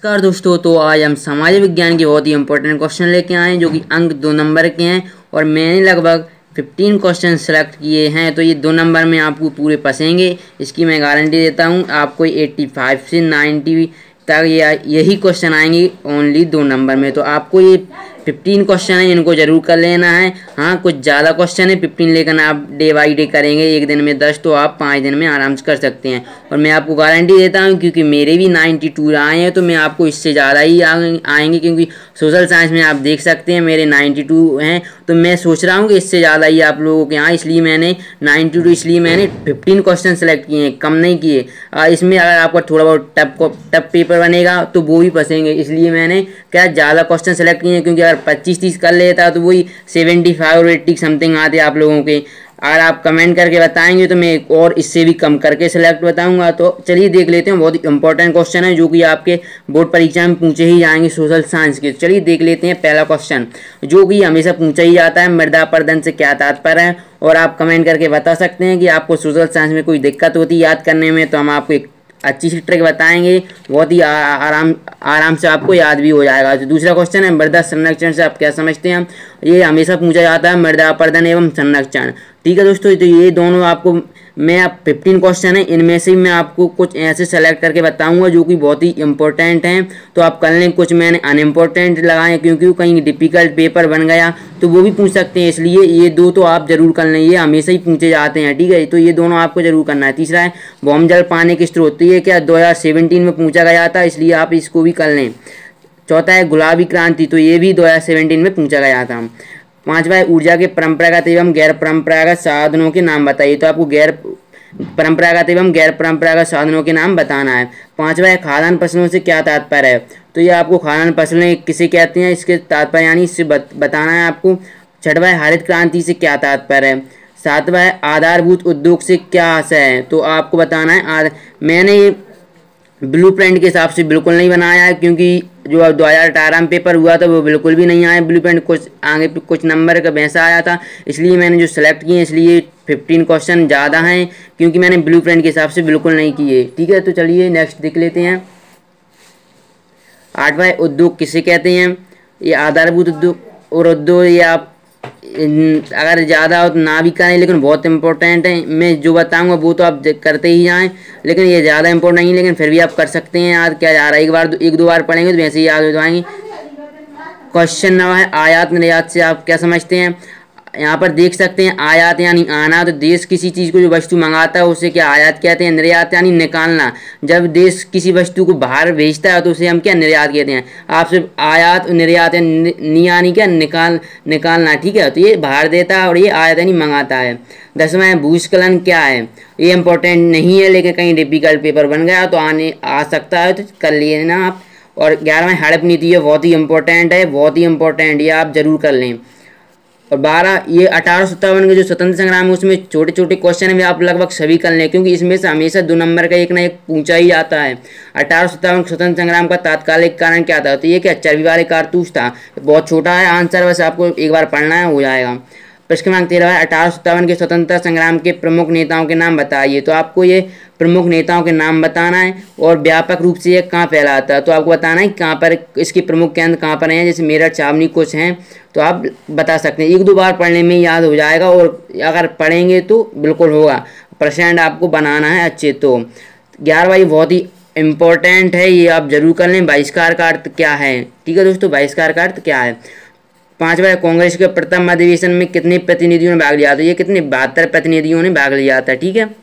नमस्कार दोस्तों। तो आज हम समाज विज्ञान के बहुत ही इंपॉर्टेंट क्वेश्चन लेके आए हैं जो कि अंक 2 नंबर के हैं और मैंने लगभग 15 क्वेश्चन सेलेक्ट किए हैं। तो ये 2 नंबर में आपको पूरे फंसेंगे, इसकी मैं गारंटी देता हूँ। आपको 85 से 90 तक यही क्वेश्चन आएंगे ओनली 2 नंबर में। तो आपको ये 15 क्वेश्चन है, इनको जरूर कर लेना है। हाँ, कुछ ज़्यादा क्वेश्चन है 15, लेकिन आप डे बाई डे करेंगे, एक दिन में 10 तो आप 5 दिन में आराम से कर सकते हैं। और मैं आपको गारंटी देता हूँ क्योंकि मेरे भी 92 आए हैं, तो मैं आपको इससे ज़्यादा ही आएंगे क्योंकि सोशल साइंस में आप देख सकते हैं मेरे 92 हैं। तो मैं सोच रहा हूँ कि इससे ज़्यादा ही आप लोगों के यहाँ, इसलिए मैंने 92, इसलिए मैंने 15 क्वेश्चन सेलेक्ट किए हैं, कम नहीं किए। इसमें अगर आपका थोड़ा बहुत टफ पेपर बनेगा तो वो भी फंसेंगे, इसलिए मैंने क्या ज़्यादा क्वेश्चन सेलेक्ट किए हैं। क्योंकि अगर 25-30 कर लेता तो वही 75 और 80 समथिंग आते आप लोगों के। अगर आप कमेंट करके बताएंगे तो मैं और इससे भी कम करके सिलेक्ट बताऊंगा। तो चलिए देख लेते हैं, बहुत इंपॉर्टेंट क्वेश्चन है जो कि आपके बोर्ड परीक्षा में पूछे ही जाएंगे सोशल साइंस के। चलिए देख लेते हैं पहला क्वेश्चन जो कि हमेशा पूछा ही जाता है, मृदा अपरदन से क्या तात्पर्य है। और आप कमेंट करके बता सकते हैं कि आपको सोशल साइंस में कोई दिक्कत होती है याद करने में, तो हम आपको एक अच्छी सी ट्रिक बताएंगे, बहुत ही आराम से आपको याद भी हो जाएगा। तो दूसरा क्वेश्चन है, मृदा संरक्षण से आप क्या समझते हैं। ये हमेशा पूछा जाता है, मृदा अपरदन एवं संरक्षण। ठीक है दोस्तों, तो ये दोनों आपको मैं आप 15 क्वेश्चन है, इनमें से मैं आपको कुछ ऐसे सेलेक्ट करके बताऊंगा जो कि बहुत ही इंपॉर्टेंट हैं। तो आप कर लें, कुछ मैंने अनइम्पोर्टेंट लगाए क्योंकि कहीं डिफिकल्ट पेपर बन गया तो वो भी पूछ सकते हैं, इसलिए ये दो तो आप जरूर कर लें, ये हमेशा ही पूछे जाते हैं। ठीक है, तो ये दोनों आपको जरूर करना है। तीसरा है, भौम जल पाने के स्रोत, तो ये क्या 2017 में पूछा गया था, इसलिए आप इसको भी कर लें। चौथा है, गुलाबी क्रांति, तो ये भी 2017 में पूछा गया था। पांचवा है, ऊर्जा के परंपरागत एवं गैर परंपरागत साधनों के नाम बताइए, तो आपको गैर परंपरागत एवं गैर परंपरागत साधनों के नाम बताना है। पांचवा है, खाद्यान्न फसलों से क्या तात्पर्य है, तो ये आपको खाद्यान्न फसलें किसे कहते हैं इसके तात्पर्य यानी इससे बताना है आपको। छठवा है, हरित क्रांति से क्या तात्पर्य है। सातवा है, आधारभूत उद्योग से क्या आशय है, तो आपको बताना है। मैंने ये ब्लूप्रिंट के हिसाब से बिल्कुल नहीं बनाया है क्योंकि जो 2018 में पेपर हुआ था वो बिल्कुल भी नहीं आया ब्लूप्रिंट, कुछ आगे कुछ नंबर का वैसा आया था, इसलिए मैंने जो सेलेक्ट किए इसलिए 15 क्वेश्चन ज़्यादा हैं क्योंकि मैंने ब्लूप्रिंट के हिसाब से बिल्कुल नहीं किए। ठीक है, तो चलिए नेक्स्ट देख लेते हैं। आठवां, उद्योग किसे कहते हैं। ये आधारभूत उद्योग और उद्योग, ये आप अगर ज़्यादा हो तो ना भी करें, लेकिन बहुत इंपॉर्टेंट है। मैं जो बताऊंगा वो तो आप करते ही जाएं, लेकिन ये ज़्यादा इंपॉर्टेंट नहीं, लेकिन फिर भी आप कर सकते हैं याद। क्या जा रहा है, एक दो बार पढ़ेंगे तो वैसे ही याद हो जाएंगे। क्वेश्चन 9 है, आयात निर्यात से आप क्या समझते हैं। यहाँ पर देख सकते हैं, आयात यानी आना, तो देश किसी चीज़ को जो वस्तु मंगाता है उसे क्या आयात कहते हैं। निर्यात यानी निकालना, जब देश किसी वस्तु को बाहर भेजता है तो उसे हम क्या निर्यात कहते हैं। आप सिर्फ आयात निर्यात यानी क्या निकालना। ठीक है, तो ये बाहर देता है और ये आयात यानी मंगाता है। 10वां है, भूस्खलन क्या है। ये इंपॉर्टेंट नहीं है लेकिन कहीं डिफिकल्ट पेपर बन गया तो आ सकता है, तो कर लिए ना आप। और 11वां, हड़प नीति, है बहुत ही इंपॉर्टेंट है, बहुत ही इंपॉर्टेंट, ये आप जरूर कर लें। और 12, ये 1857 के जो स्वतंत्र संग्राम है उसमें छोटे छोटे क्वेश्चन है, आप लगभग सभी कर लें क्योंकि इसमें से हमेशा 2 नंबर का एक ना एक पूछा ही जाता है। 1857 स्वतंत्र संग्राम का तात्कालिक कारण क्या था, तो ये क्या चर्बी वाले कारतूस था। बहुत छोटा है आंसर, बस आपको एक बार पढ़ना है, हो जाएगा। प्रश्न क्रमांक 13 है, 1857 के स्वतंत्रता संग्राम के प्रमुख नेताओं के नाम बताइए, तो आपको ये प्रमुख नेताओं के नाम बताना है। और व्यापक रूप से ये कहाँ फैलाता है, तो आपको बताना है कहाँ पर इसके प्रमुख केंद्र कहाँ पर हैं, जैसे मेरठ, छावनी कुछ हैं, तो आप बता सकते हैं। एक दो बार पढ़ने में याद हो जाएगा और अगर पढ़ेंगे तो बिल्कुल होगा। परसेंट आपको बनाना है अच्छे। तो 11वां बहुत ही इम्पोर्टेंट है, ये आप जरूर कर लें, बहिष्कार का अर्थ क्या है। ठीक है दोस्तों, बहिष्कार का अर्थ क्या है। 5वां, कांग्रेस के प्रथम अधिवेशन में कितने प्रतिनिधियों ने भाग लिया, तो ये कितने 72 प्रतिनिधियों ने भाग लिया था। ठीक है।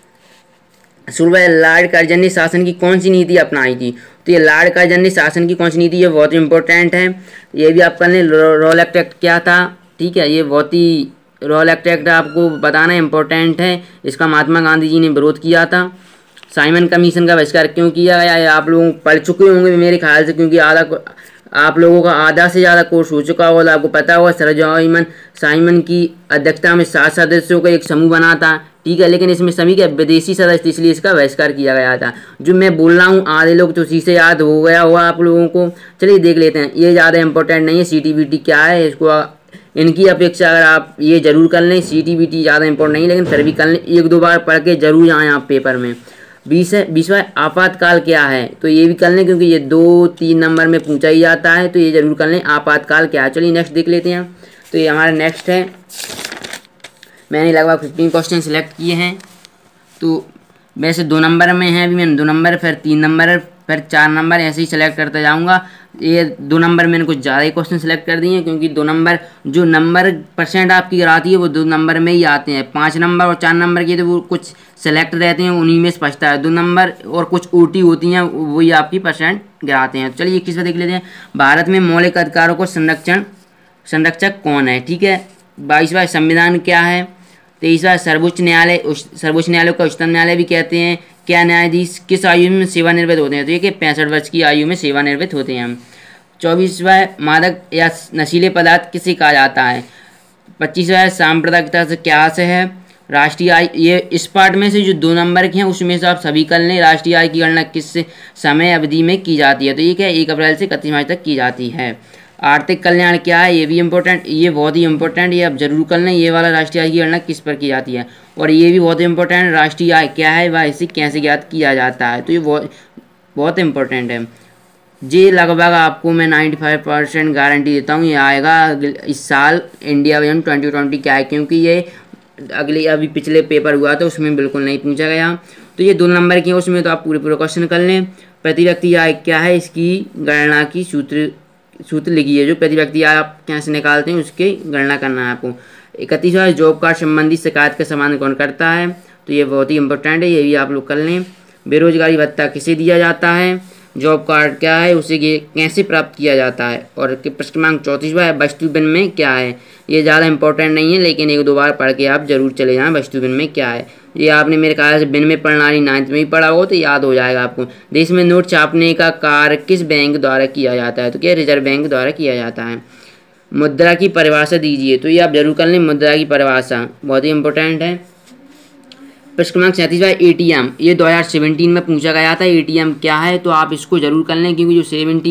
16वां, लॉर्ड कर्जन ने शासन की कौन सी नीति अपनाई थी, तो ये लॉर्ड कर्जन ने शासन की कौन सी नीति, ये बहुत इंपॉर्टेंट है, ये भी आप कर लें। रॉलेट एक्ट क्या था। ठीक है, ये बहुत ही रॉलेट एक्ट आपको बताना इंपॉर्टेंट है, इसका महात्मा गांधी जी ने विरोध किया था। साइमन कमीशन का बहिष्कार क्यों किया गया, ये आप लोग पढ़ चुके होंगे मेरे ख्याल से, क्योंकि आप लोगों का आधा से ज़्यादा कोर्स हो चुका होगा, आपको पता होगा। सर साइमन की अध्यक्षता में 7 सदस्यों का एक समूह बना था। ठीक है, लेकिन इसमें सभी के विदेशी सदस्य, इसलिए इसका बहिष्कार किया गया था। जो मैं बोल रहा हूँ आधे लोग तो उसी से याद हो गया होगा आप लोगों को। चलिए देख लेते हैं, ये ज़्यादा इंपॉर्टेंट नहीं है। CTBT क्या है, इसको इनकी अपेक्षा अगर आप ये जरूर कर लें। CTBT ज़्यादा इंपॉर्टेंट नहीं, लेकिन फिर भी कर लें, एक दो बार पढ़ के जरूर आएँ आप पेपर में। 20वां आपातकाल क्या है, तो ये भी कर लें क्योंकि ये 2-3 नंबर में पूछा ही जाता है, तो ये जरूर कर लें आपातकाल क्या है। चलिए नेक्स्ट देख लेते हैं। तो ये हमारा नेक्स्ट है, मैंने लगभग 15 क्वेश्चन सेलेक्ट किए हैं। तो वैसे 2 नंबर में है, अभी मैंने 2 नंबर, फिर 3 नंबर, फिर 4 नंबर, ऐसे ही सेलेक्ट करता जाऊंगा। ये 2 नंबर मैंने कुछ ज़्यादा ही क्वेश्चन सेलेक्ट कर दिए हैं क्योंकि 2 नंबर जो नंबर परसेंट आपकी कराती है वो 2 नंबर में ही आते हैं। 5 नंबर और 4 नंबर की तो वो कुछ सेलेक्ट रहते हैं, उन्हीं में स्पष्टता है। 2 नंबर और कुछ ओटी होती हैं, वही आपकी परसेंट गिराते हैं। चलिए 21वां देख लेते हैं। भारत में मौलिक अधिकारों को संरक्षक कौन है, ठीक है। 22वां संविधान क्या है। 23वां सर्वोच्च न्यायालय को उच्चतम न्यायालय भी कहते हैं। क्या न्यायाधीश किस आयु में सेवानिवृत्त होते हैं, तो ये कि 65 वर्ष की आयु में सेवानिवृत्त होते हैं हम। 24वां मादक या नशीले पदार्थ किसे कहा जाता है। 25वां सांप्रदायिकता से क्या आशय है। राष्ट्रीय आय, ये इस पार्ट में से जो 2 नंबर के हैं उसमें से आप सभी कर लें। राष्ट्रीय आय की गणना किस समय अवधि में की जाती है, तो ये क्या 1 अप्रैल से 31 मार्च तक की जाती है। आर्थिक कल्याण क्या है, ये भी इम्पोर्टेंट, ये बहुत ही इंपॉर्टेंट, ये आप जरूर कर लें। ये वाला राष्ट्रीय आय की गणना किस पर की जाती है, और ये भी बहुत इंपॉर्टेंट, राष्ट्रीय आय क्या है वह इसे कैसे ज्ञात किया जाता है, तो ये बहुत इंपॉर्टेंट है। ये लगभग आपको मैं 95% गारंटी देता हूँ ये आएगा इस साल इंडिया विजन 2020 क्या है, क्योंकि ये अभी पिछले पेपर हुआ था उसमें बिल्कुल नहीं पूछा गया। तो ये 2 नंबर की है, उसमें तो आप पूरे क्वेश्चन कर लें। प्रति व्यक्ति आय क्या है, इसकी गणना की सूत्र लिखिए, जो प्रति व्यक्ति आय आप कैसे निकालते हैं उसकी गणना करना है आपको। 31वां जॉब कार्ड संबंधी शिकायत का समाधान कौन करता है, तो ये बहुत ही इंपॉर्टेंट है, ये भी आप लोग कर लें। बेरोजगारी भत्ता किसे दिया जाता है, जॉब कार्ड क्या है, उसे कैसे प्राप्त किया जाता है। और प्रश्न क्रमांक 34वां है वस्तु विनिमय क्या है। ये ज़्यादा इंपॉर्टेंट नहीं है लेकिन 1-2 बार पढ़ के आप जरूर चले जाएं वस्तु विनिमय क्या है। ये आपने मेरे ख्याल से विनिमय प्रणाली 9th में ही पढ़ा हो तो याद हो जाएगा आपको। देश में नोट छापने का कार्य किस बैंक द्वारा किया जाता है, तो क्या रिजर्व बैंक द्वारा किया जाता है। मुद्रा की परिभाषा दीजिए, तो ये आप जरूर कर लें। मुद्रा की परिभाषा बहुत ही इंपॉर्टेंट है। प्रश्न क्रमांक 37वां एटीएम, ये 2017 में पूछा गया था। एटीएम क्या है, तो आप इसको जरूर कर लें क्योंकि जो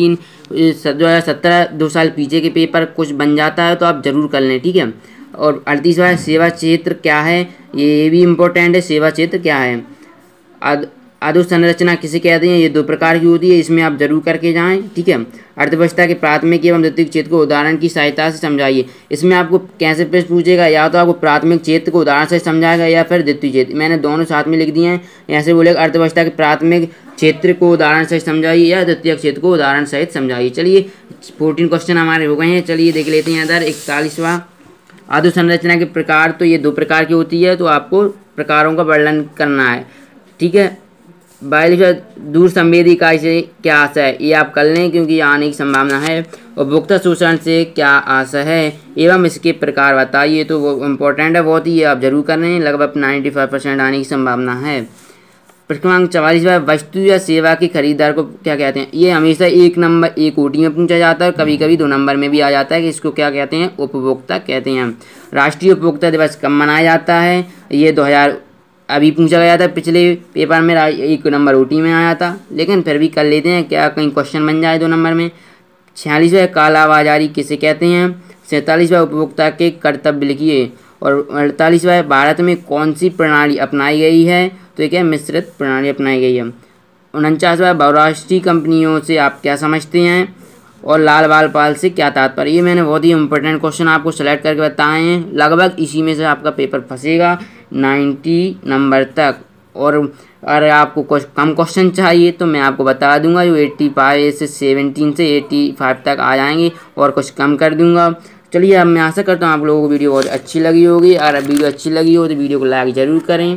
2017 2 साल पीछे के पेपर कुछ बन जाता है तो आप जरूर कर लें, ठीक है। और 38वां सेवा क्षेत्र क्या है, ये भी इम्पोर्टेंट है। सेवा क्षेत्र क्या है। अधोसंरचना किसे कहते हैं, ये 2 प्रकार की होती है, इसमें आप जरूर करके जाएं, ठीक है। अर्थव्यवस्था के प्राथमिक एवं द्वितीयक क्षेत्र को उदाहरण की सहायता से समझाइए। इसमें आपको कैसे प्रश्न पूछेगा, या तो आपको प्राथमिक क्षेत्र को उदाहरण से समझाएगा या फिर द्वितीय क्षेत्र। मैंने दोनों साथ में लिख दिए हैं। ऐसे बोलेगा अर्थव्यवस्था के प्राथमिक क्षेत्र को उदाहरण सहित समझाइए या द्वितीय क्षेत्र को उदाहरण सहित समझाइए। चलिए 14 क्वेश्चन हमारे हो गए हैं। चलिए देख लेते हैं इधर 41वां अधोसंरचना के प्रकार, तो ये 2 प्रकार की होती है, तो आपको प्रकारों का वर्णन करना है, ठीक है। 42वां दूर संवेदी इकाई से क्या आशा है, ये आप कर लें क्योंकि आने की संभावना है। उपभोक्ता शोषण से क्या आशा है एवं इसके प्रकार बताइए, तो वो इम्पोर्टेंट है बहुत ही, ये आप जरूर कर लें। लगभग 95% आने की संभावना है। प्रश्न क्रमांक 44वां वस्तु या सेवा के खरीदार को क्या कहते हैं। ये हमेशा 1 नंबर 1 ओटी में पूछा जाता है, कभी कभी 2 नंबर में भी आ जाता है कि इसको क्या कहते हैं, उपभोक्ता कहते हैं। राष्ट्रीय उपभोक्ता दिवस कब मनाया जाता है, ये 2000 अभी पूछा गया था पिछले पेपर में, 1 नंबर ओटी में आया था, लेकिन फिर भी कर लेते हैं, क्या कहीं क्वेश्चन बन जाए 2 नंबर में। 46वां कालाबाजारी किसे कहते हैं। 47वां उपभोक्ता के कर्तव्य लिखिए। और 48वां भारत में कौन सी प्रणाली अपनाई गई है, तो ये क्या मिश्रित प्रणाली अपनाई गई है। 49वां बहुराष्ट्रीय कंपनियों से आप क्या समझते हैं, और लाल बाल पाल से क्या तात्पर्य। ये मैंने बहुत ही इंपॉर्टेंट क्वेश्चन आपको सेलेक्ट करके बताए हैं, लगभग इसी में से आपका पेपर फंसेगा 90 नंबर तक। और अगर आपको कुछ कम क्वेश्चन चाहिए तो मैं आपको बता दूंगा, जो 85 से 17 से 85 तक आ जाएंगे और कुछ कम कर दूंगा। चलिए अब मैं आशा करता हूँ आप लोगों को वीडियो बहुत अच्छी लगी होगी। अगर वीडियो अच्छी लगी हो तो वीडियो को लाइक ज़रूर करें,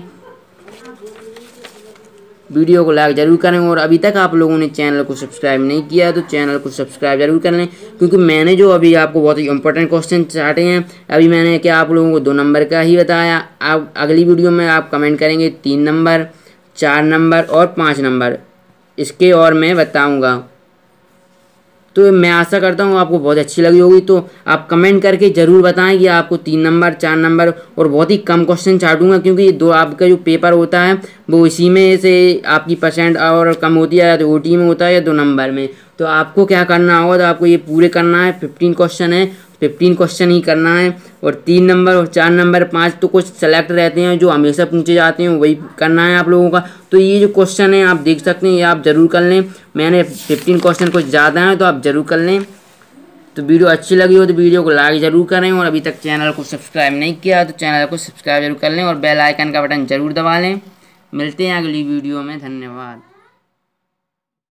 और अभी तक आप लोगों ने चैनल को सब्सक्राइब नहीं किया तो चैनल को सब्सक्राइब जरूर कर लें, क्योंकि मैंने जो अभी आपको बहुत ही इंपॉर्टेंट क्वेश्चन चाटे हैं, अभी मैंने क्या आप लोगों को 2 नंबर का ही बताया। आप अगली वीडियो में आप कमेंट करेंगे 3 नंबर, 4 नंबर और 5 नंबर, इसके और मैं बताऊँगा। तो मैं आशा करता हूँ आपको बहुत अच्छी लगी होगी, तो आप कमेंट करके ज़रूर बताएं कि आपको 3 नंबर, 4 नंबर और बहुत ही कम क्वेश्चन छाटूंगा, क्योंकि ये 2 आपका जो पेपर होता है वो इसी में से आपकी परसेंट और कम होती है, या तो ओटी में होता है या 2 नंबर में। तो आपको क्या करना होगा, तो आपको ये पूरे करना है। 15 क्वेश्चन है 15 क्वेश्चन ही करना है। और 3 नंबर और 4 नंबर 5 तो कुछ सेलेक्ट रहते हैं जो हमेशा पूछे जाते हैं, वही करना है आप लोगों का। तो ये जो क्वेश्चन है आप देख सकते हैं, ये आप ज़रूर कर लें। मैंने 15 क्वेश्चन कुछ ज़्यादा हैं तो आप ज़रूर कर लें। तो वीडियो अच्छी लगी हो तो वीडियो को लाइक ज़रूर करें, और अभी तक चैनल को सब्सक्राइब नहीं किया तो चैनल को सब्सक्राइब जरूर कर लें और बेल आइकन का बटन ज़रूर दबा लें। मिलते हैं अगली वीडियो में, धन्यवाद।